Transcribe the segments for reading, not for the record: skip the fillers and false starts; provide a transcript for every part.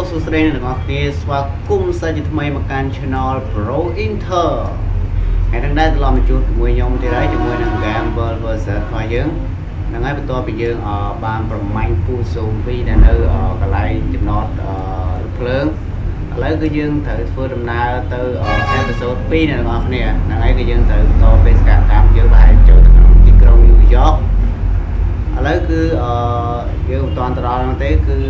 សួស្តីអ្នកទាំងអស់គ្នាស្វាគមន៍សាជាថ្មីមកកាន់ Channel Pro Inter ហើយនឹងដែរត្រឡប់មកជួបជាមួយខ្ញុំទៀតហើយជាមួយនឹង Game World versus របស់យើងហ្នឹងហើយបន្ទាប់ពីយើងបានប្រមាញ់ពូស៊ូម2ដែលនៅកន្លែងចំណតភ្លើងឥឡូវគឺយើងត្រូវធ្វើដំណើរទៅ episode 2អ្នកទាំងអស់គ្នាហ្នឹងហើយគឺយើងត្រូវបន្តបេសកកម្មយើងប្រហែលចូលទៅក្នុងទីក្រុង New York ឥឡូវគឺយើងមិនតាន់ទៅដល់ហ្នឹងទេគឺ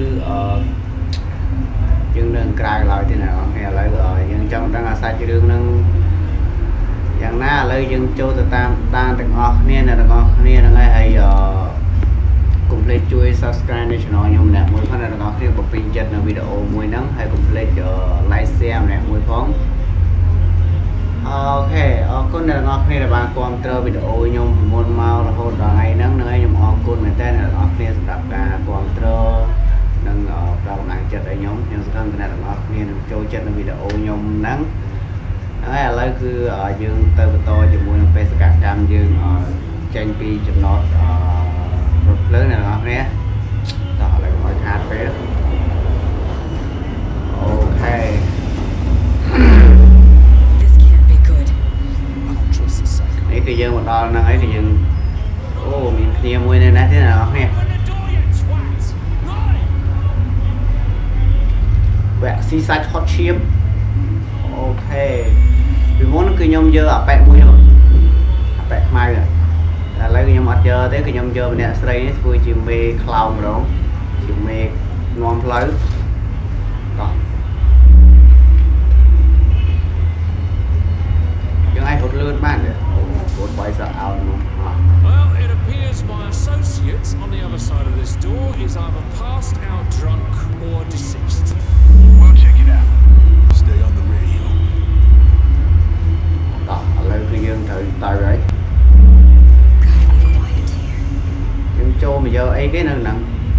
យើងនៅក្រៅឡើយទេណាឥឡូវយើងចង់ដឹងអាសាច់រឿងហ្នឹងយ៉ាងណាឥឡូវយើងចូលទៅតាមដានទាំងអស់គ្នាអ្នកទាំងអស់គ្នាហ្នឹងហើយកុំភ្លេចជួយ Subscribe នៅ Channel ខ្ញុំម្នាក់មួយផងអ្នកទាំងអស់គ្នាបើពេញចិត្តនៅវីដេអូមួយហ្នឹងហើយកុំភ្លេច Like Share ម្នាក់មួយផងអូខេអរគុណអ្នកទាំងអស់គ្នាដែលបានគាំទ្រវីដេអូខ្ញុំពីមុនមករហូតដល់ថ្ងៃហ្នឹងហើយខ្ញុំអរគុណមែនតើអ្នកទាំងអស់គ្នាសម្រាប់ការគាំទ្រនិងផ្ដល់កម្លាំងចិត្តឲ្យខ្ញុំសង្ឃឹមថាអ្នកទាំងអស់គ្នានឹងចូលចិត្តនៅវីដេអូខ្ញុំហ្នឹងហើយឥឡូវគឺយើងទៅបន្តជាមួយនឹងបេសកកម្មយើងចេញពីចំណតរថភ្លើងអ្នកទាំងអស់គ្នាតោះឥឡូវមកខាតពេលអូខេនេះគឺយើងមកដល់ហ្នឹងហើយគឺយើងអូមានគ្នាមួយនៅនេះទេអ្នកទាំងអស់គ្នាវាក់ស៊ីសាច់ហត់ឈាមអូខេពីមុនគឺខ្ញុំយកអាប៉ែមួយហ្នឹងអាប៉ែខ្មៅឥឡូវខ្ញុំអត់យកទេគឺខ្ញុំយកម្នាក់ស្រីនេះធ្វើជាមេខ្លោមម្ដងជាមេនាំផ្លូវតោះយើងអាចរត់លឿនបានទេរត់បាយសអោននោះ Well, it appears my associate on the other side of this door is either passed out drunk or deceased. We'll check it out. Stay on the radio. តោះឥឡូវគឺយើងត្រូវទៅហើយយើងចូលមកយកអីគេនៅហ្នឹង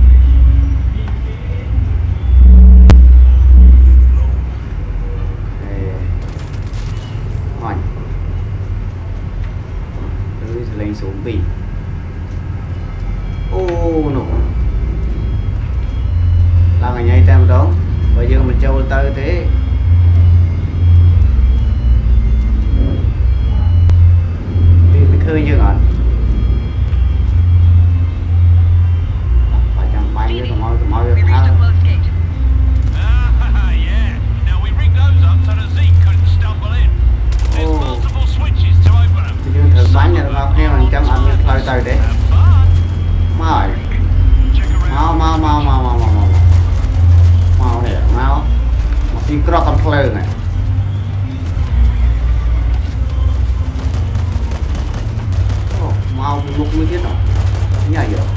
អេអញគឺសលេងស៊ូម2អូនោះឡើងអញតែម្ដងបើយើងមិនចូលទៅទេវាឃើញយើងអត់បាច់ចាំបាញ់យើងមកវាផើ Yeah. Now we rigged those up so the Zeke couldn't stumble in. There's multiple switches to open them. យើងត្រូវបាញ់អ្នកទាំងអស់គ្នាមិនចាំអត់មានផ្លូវទៅទេមកហើយមកនេះមកទីក្រកកំភ្លើងហ្នឹងអូមកមុខមួយទៀតញ៉ាយក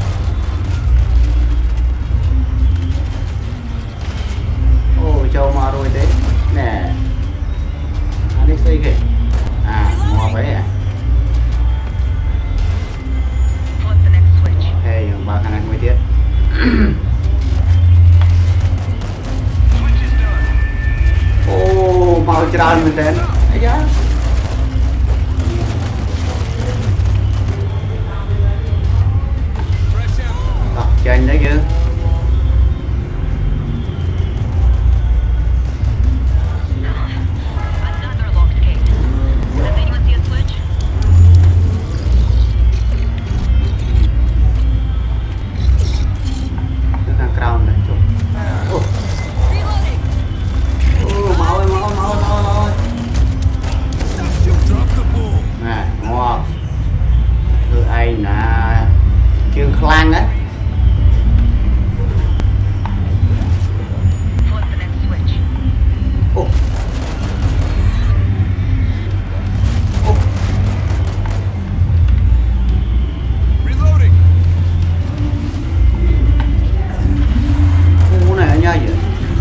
អូចូលមករួចទេណែអានេះស្អីគេមកវិញហើយយើងបើកខាងនេះមួយទៀតអូមកច្រើនមែនតើអាយ៉ាអត់ចាញ់ទេយើងខ្លាំងណាអូ Reloading. អូណែញ៉ាយ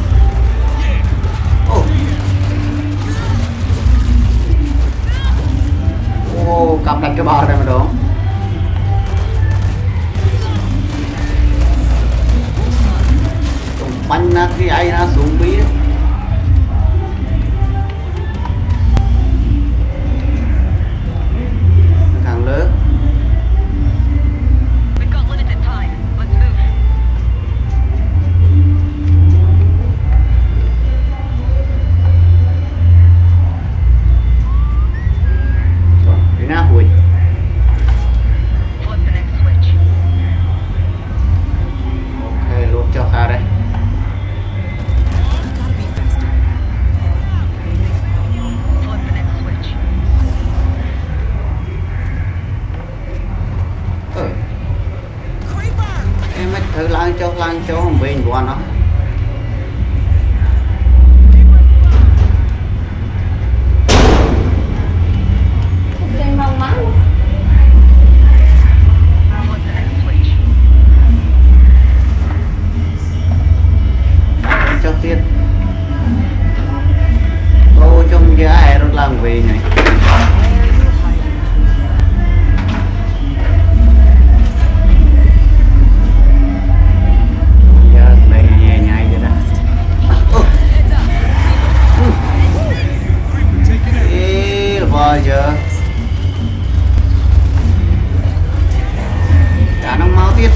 អូកាប់ដាច់ក្បាលតែម្ដងបាញ់ណាគេឯណាស៊ូម2ខាងលើ We've got limited time. Let's move. chốt lan chỗ không bên của anh đó trên bông máu chốt tiết cô trong giá ai rất làm về này giờ cả nó máu tiết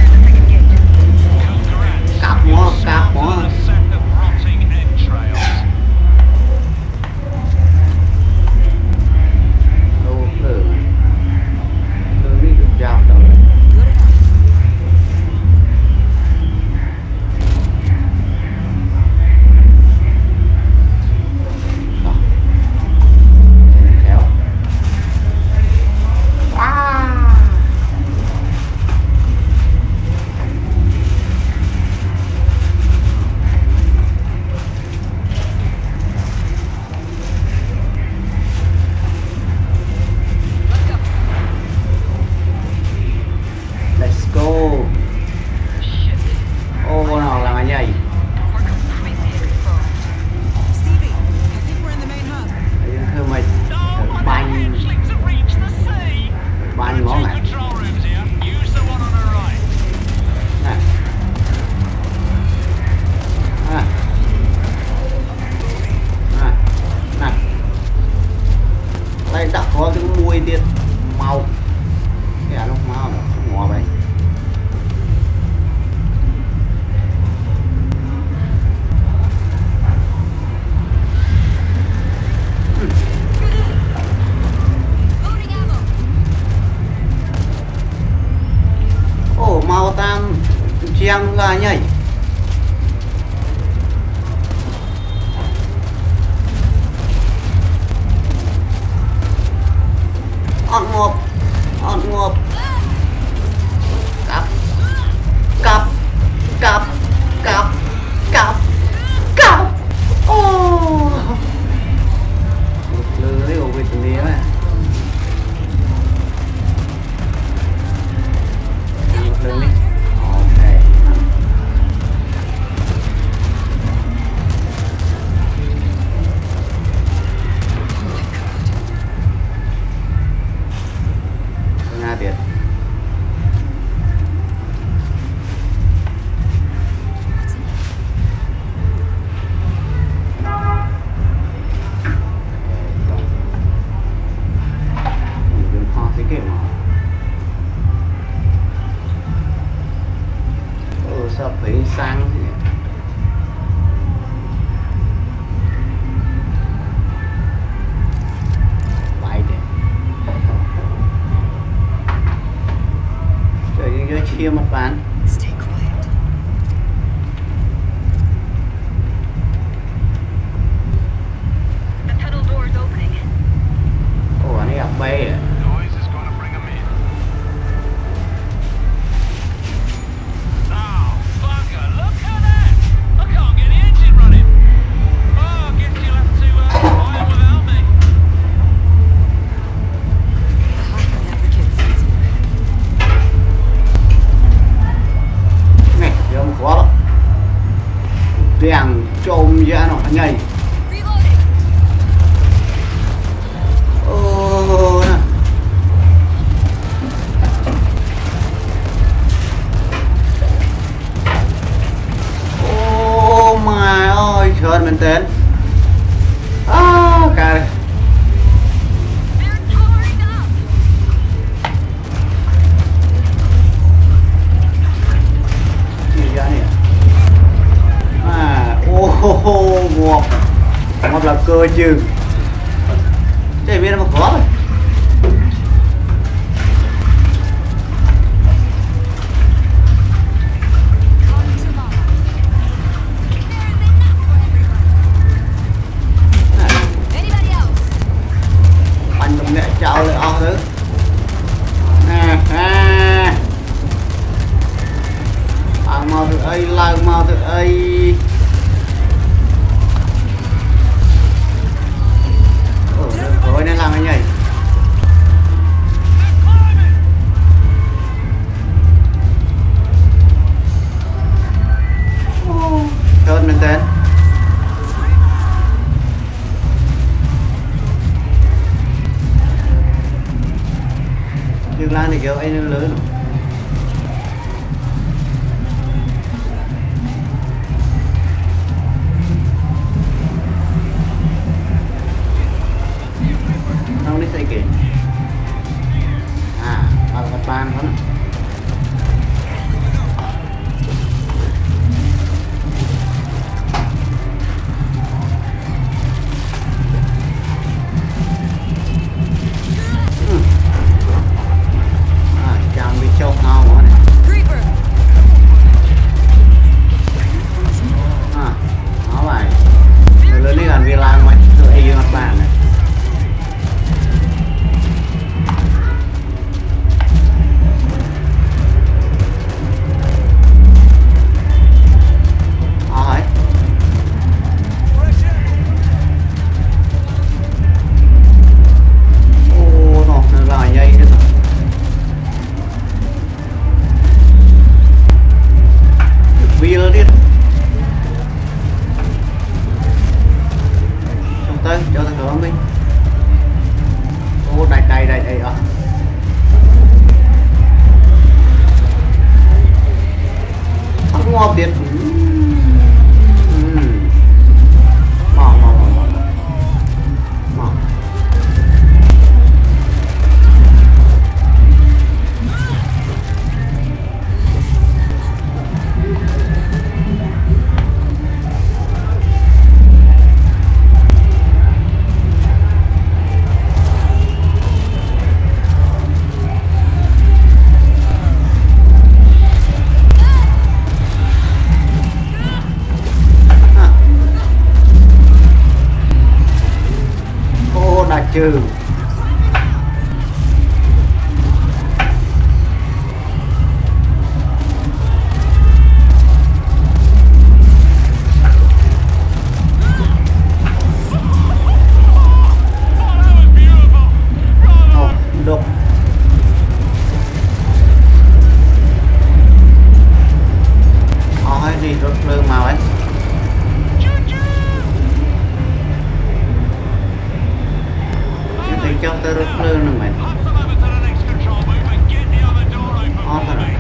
cặp mó đâu lơ đi được giao đâu chiang là nhảy on ngộp cặp ô lưới của vị trí này lưới đi Tiệt sắp phải sang chia một ván ồ anh ấy gặp bay à đèn trôm ra nó nhảy nè ô my ơi trời mình tên cả một là cơ chứ chạy biết nó khó rồi anh đồng nghệ chào lại thứ ăn mau mau từ ấy lao mau từ ấy thôi nên làm anh nhỉ trơn mình tên dương lan thì kiểu anh lớn rồi. Đâu đi xây kì à vào cái bàn đó nè chạm bị chốc nào quá này nó vậy rồi đi gần vì làm mà tự ý mặt bàn này ngọt điệt trừ đục thôi đi rất lương màu ấy cho tới rất lương nè mày thôi rồi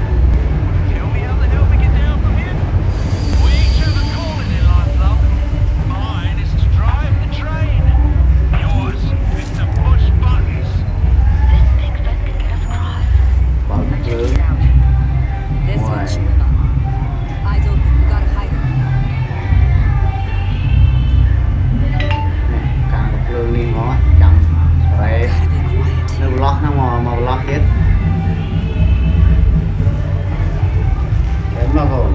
màu lót hết đến bao hồn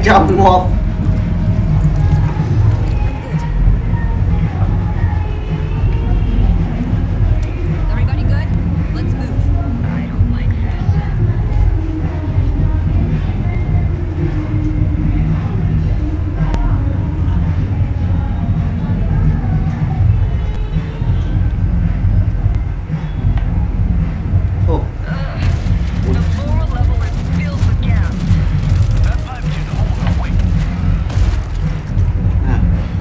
trong một Everybody good? Let's move. I don't like this. Ồ, The floor level is filled with gas. That pipe didn't hold our weight. à.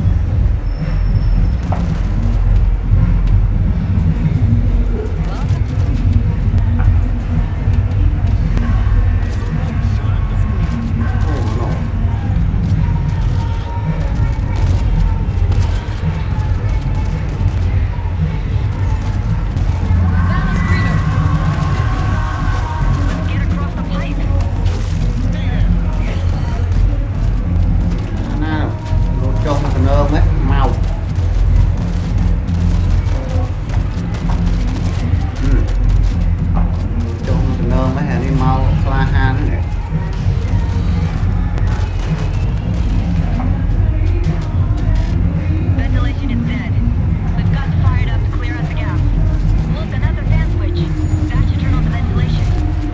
Ồ, nổ. Let's get across the pipe. Nào, lột cho một cái nơm ấy, màu. Cho một cái nơm ấy, đi mau, xoa han này. Ventilation is dead. We've got fired up to clear out the gas. Look, another fan switch. That should turn on the ventilation.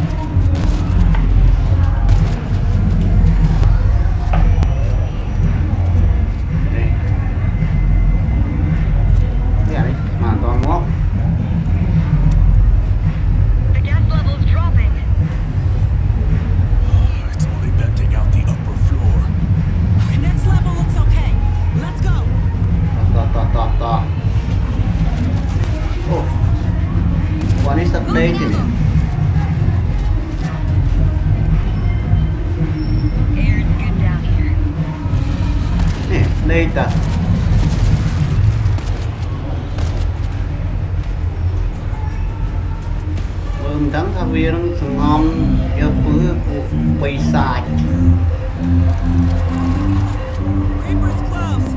Đây. Đây đi, mà toàn ngót. The gas level is dropping. It's only venting out the upper floor. Next level looks okay. Let's go. To. Oh, one is updated. Air's good down here. Nè, later. Bơm trắng tha viên nó ngon, giờ phứ quay sai. Reaper's close.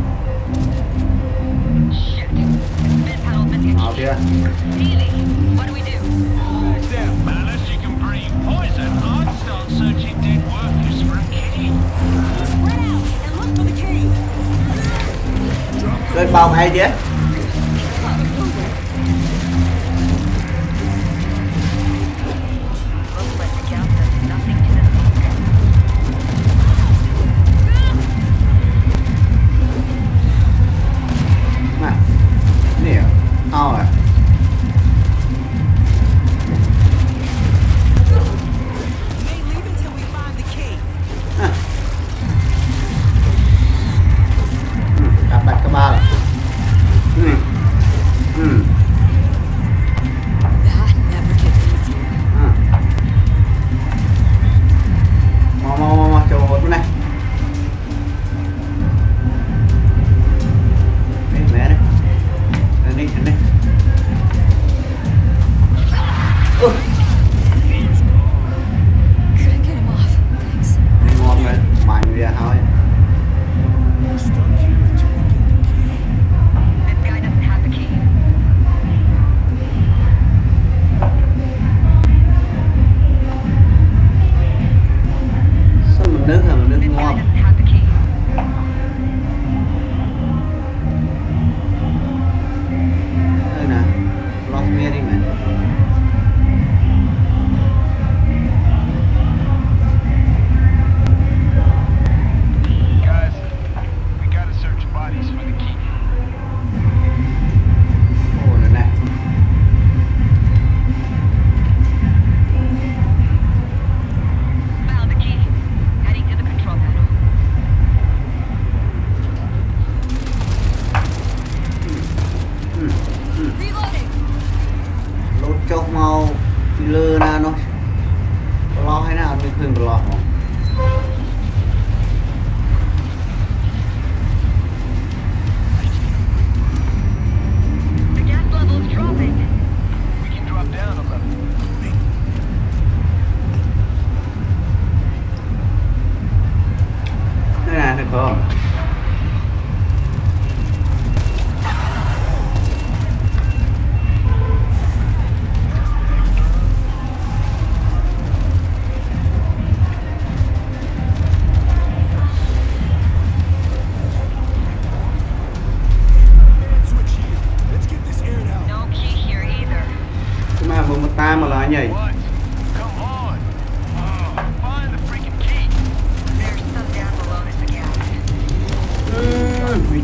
Shit. Vent panel's missing a Nào key. chưa? Neely, what do we do? Unless you can breathe poison, I'd start searching dead workers for a key. Spread out and look for the key. Lên bông hay chứ? Looks like the gas does nothing to the smoke. Nè, nè, ao à. We ain't leaving till we find the key. Đặt cái ba rồi.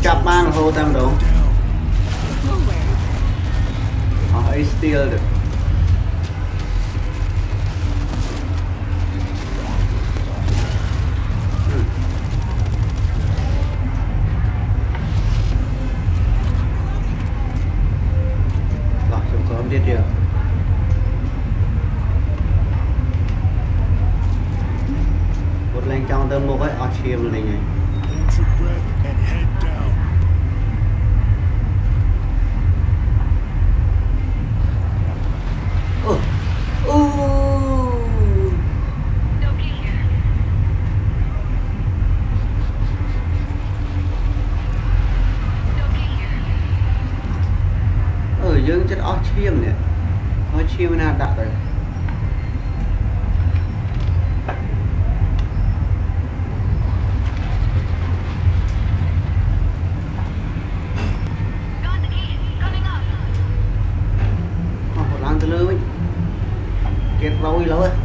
chập ban hô tam đúng ấy steal được rồi chúng có tiếp theo một lên trong tôm một cái archive này này Hold your breath and head down. Doki here. Doki here. Dương chất archive nè archive nào đặt rồi Got the key. Coming up. một lần từ lưới kết rối lâu á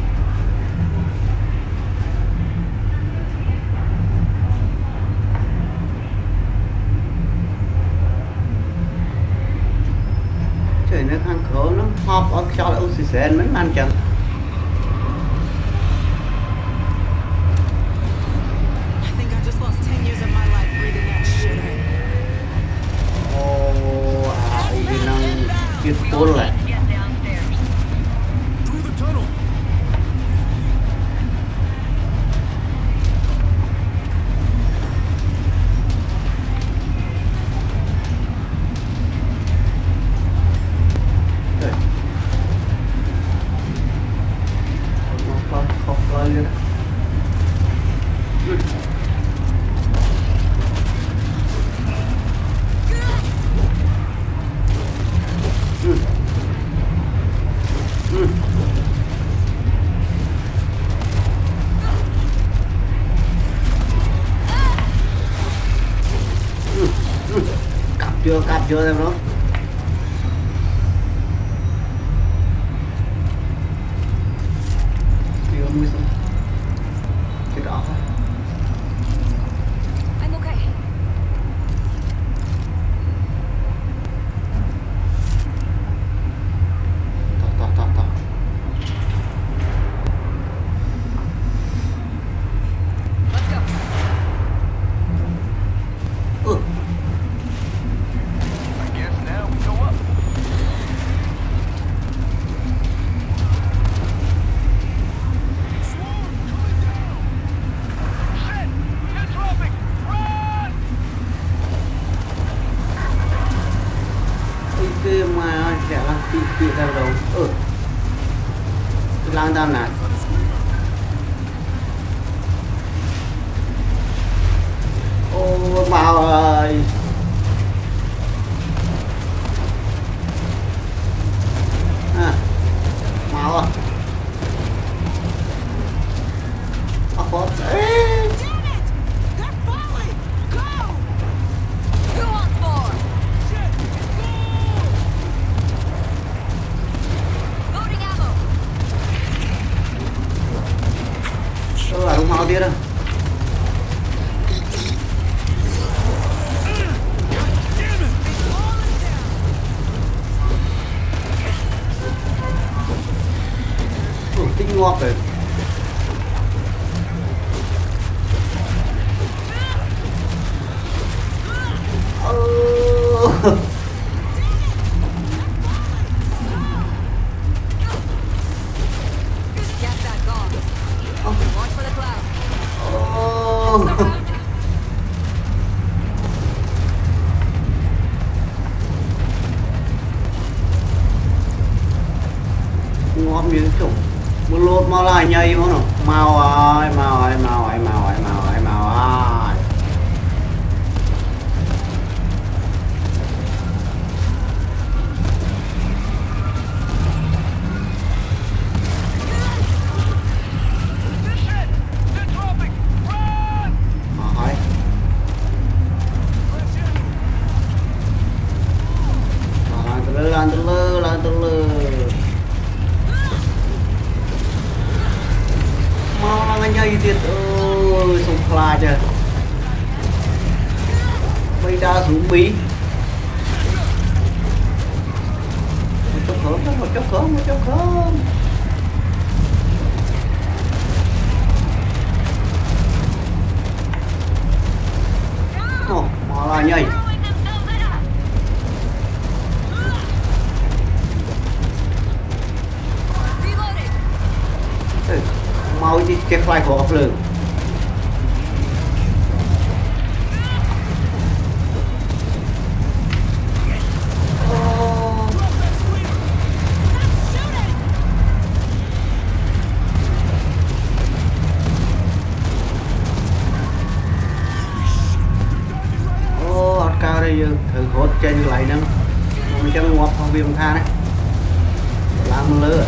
trời nó khăn khổ nó họp ở cho là oxygen mấy man chẳng I think I just lost 10 years of my life breathing that shit in. ý năng kết cố lại Get downstairs. Through the tunnel. trời nó không coi nữa cặp chưa em đó chưa mua xong cái đó I'm okay. to Let's go. I guess now we go up. Swarm coming down. Shit! Get dropping! Run! cái mà sẽ là bị ra đâu lang tam nè ô bao ơi mau à có Damn it! They're falling! Go! Who wants more? Loading ammo. là không mau tiết đâu tinh ngọt rồi Get that gone. Watch for the cloud. ngọt miếng chủng một lột mau lại nhây mà nó mau ơi mau ơi mau ơi mau ơi mau ơi mau ơi They're dropping! Run! hỏi lan từ lư mau là nhây tiệt ơi sông pha chưa quay ra zombie. Một chút không. Ồ, mò là nhảy. Mau đi cái fly của ốc lửa. Cao đây thử hốt trên lại nữa mình cho ngọt không bị tha đấy làm lửa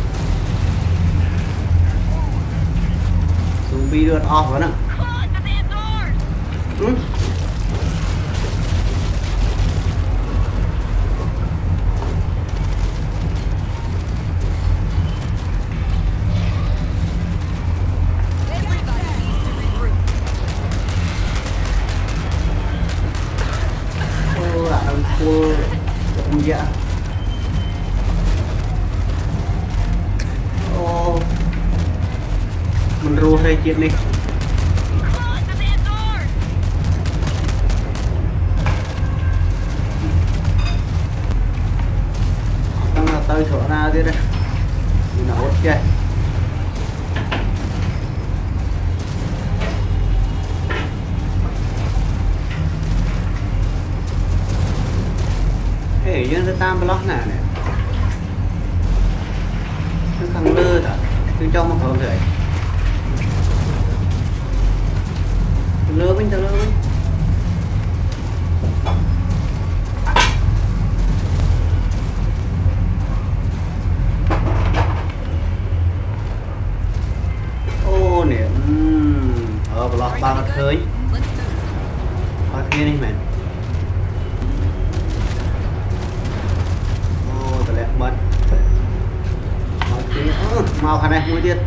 zombie đưa off rồi nè full dạ. Ô mình ru hay chuyện đi đang là tới chỗ nào thế đây mình hốt chơi dân ta tam block này này nó khăn lơ thật tôi cho một phần rồi lơ mình ô nè ở block ba mặt khơi ở kia đi mày mất mau khả này mũiទៀត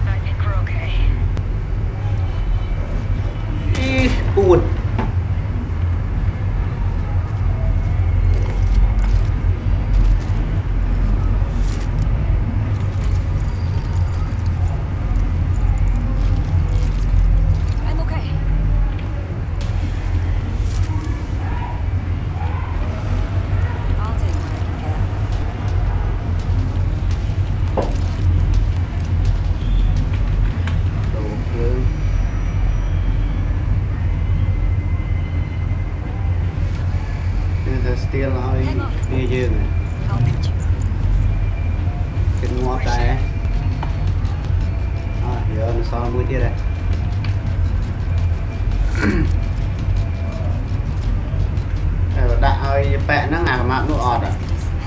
buồn still nói nghe dương này kinh ngọt đây giờ nó so mũi tiết đây đã ơi bẹ nó ngạc mạng nó ọt à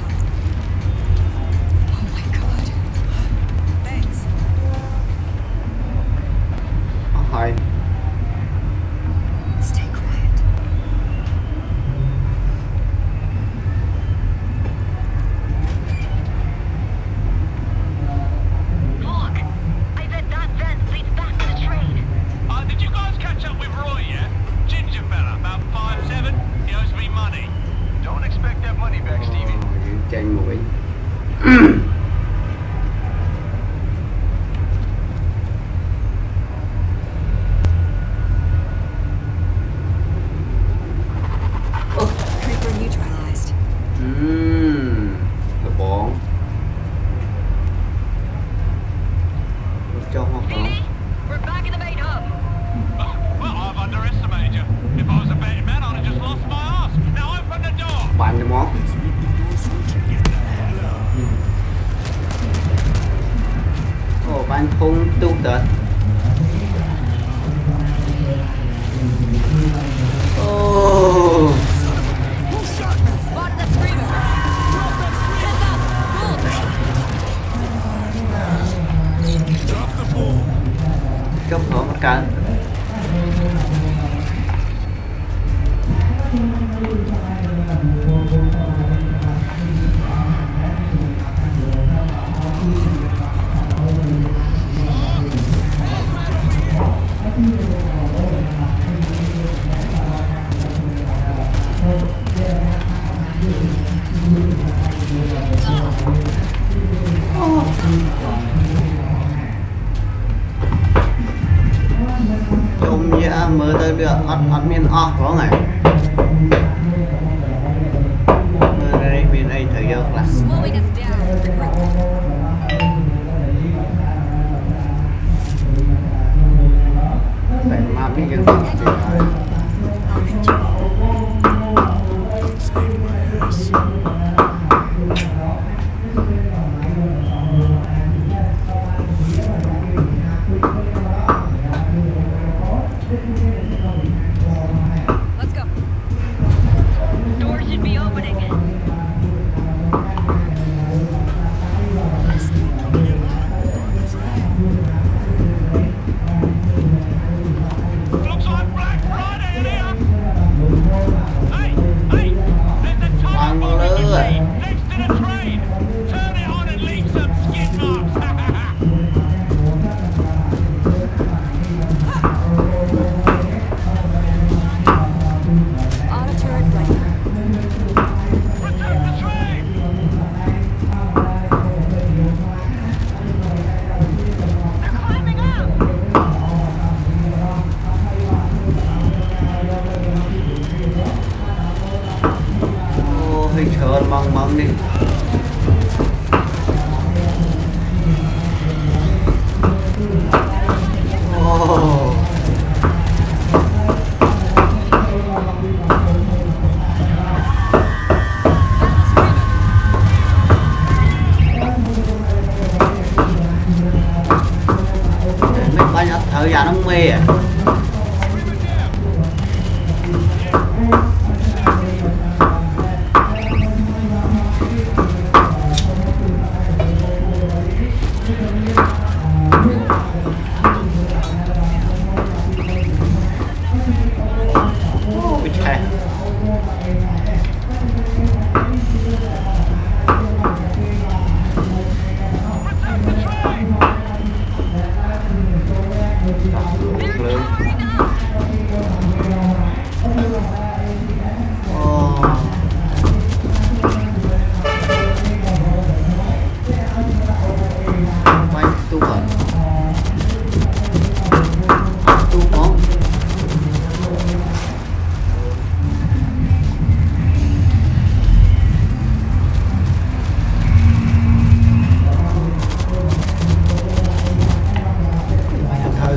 hỏi chanh một bánh bóng cho hoa pháo bạn cho món bạn không tu tới chốc thở một cái mơ tới được ăn miên off có ngày mơ đây miên đây thời gian là Slowing us down. Regroup. phải mà biết cái gì thì nói Save my ass. Let's go. Door should be opening. Looks like Black Friday in here. Hey, hey, there's a tunnel moving machine next to the train. Turn it on and leave some skid marks. Auto turret ready. Protect the train. They're climbing up. ô hình sơn mong đi ô mình bao nhiêu thời gian nó mê à ôi trời lớn quay tu rồi tu bóng thơ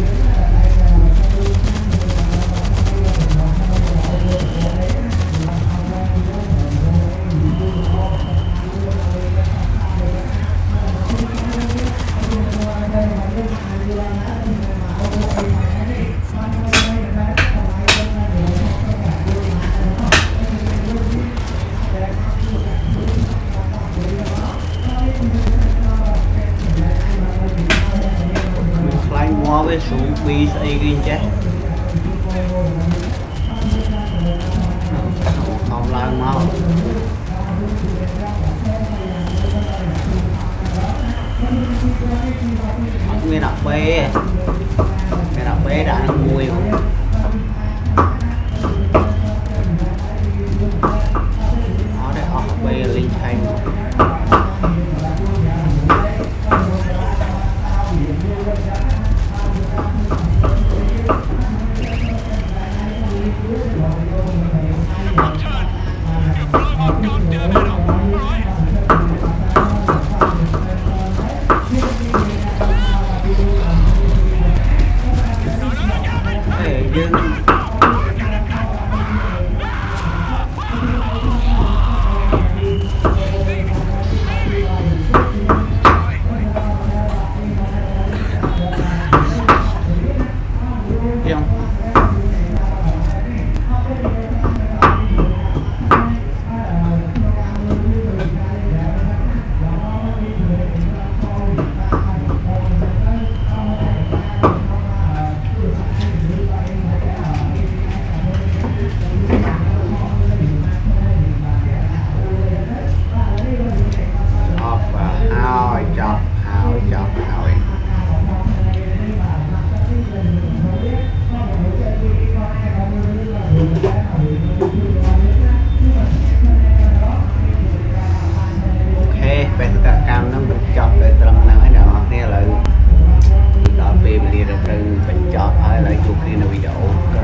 flying wall với xuống bi xây ghi chết không lại mau nguyên đọc bê đã nó mùi không nó để học bê linh thanh để dưng không គ្នានៅវីដេអូ